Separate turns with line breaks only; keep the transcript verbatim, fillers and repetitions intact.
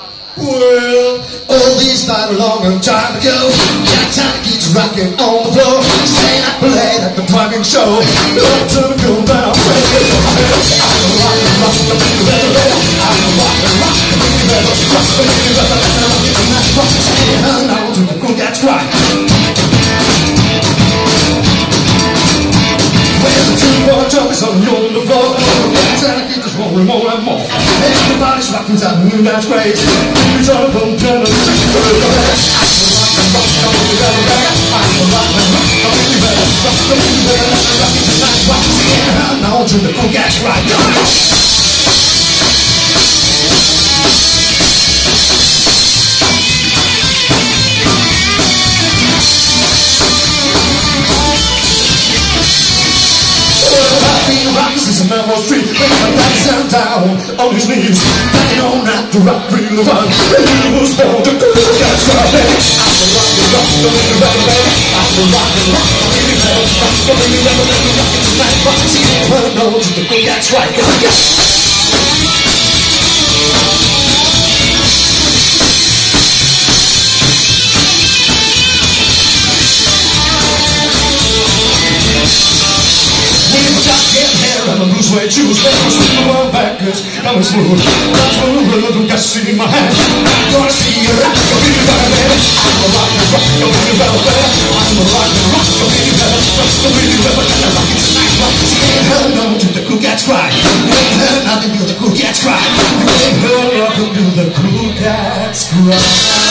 Well, all these died a long, long time ago. Got time to get you rocking on the floor. Staying up late at the driving show. Long time ago, but I'm ready to go. I'm a rock and rock, the baby better. I'm a rock and rock, the baby better. Rock the baby better, and I'm getting that rock. Saying hello to the cool cats right. Well, the two-bar jump is on the floor. Got time to get this rolling more and more. Everybody's rocking to the new dance craze. Baby's all up on tennis. I'm a rock and rock, the baby better. I'm a rock and rock, the baby better. Rock the baby better, and I'm rocking tonight. Rock, saying hello to the cool cats right. This is a Melrose Street, with my dad's down, down on his knees, banging on at the rock, real fun. He was born to go, that's right. I'm a rock and rock, the baby better. I'm a rock and rock, the baby better. Rock the baby better, and I'm rocking tonight. Rock, see, her nose, the go, that's right. I'm a blue suede shoes, I'm swinging my backwards, I'm smooth. That's when the rhythm got see in my hand. I'm gonna see you rock, the baby better, baby. I'm a rock and rock, the baby better, better. I'm a rock and rock, the baby better. Rock the baby better, and I'm rocking tonight. Rock, see, ain't heard no to the cool cats cry. You ain't heard nothing to the cool cats cry. You ain't heard nothing to the cool cats cry.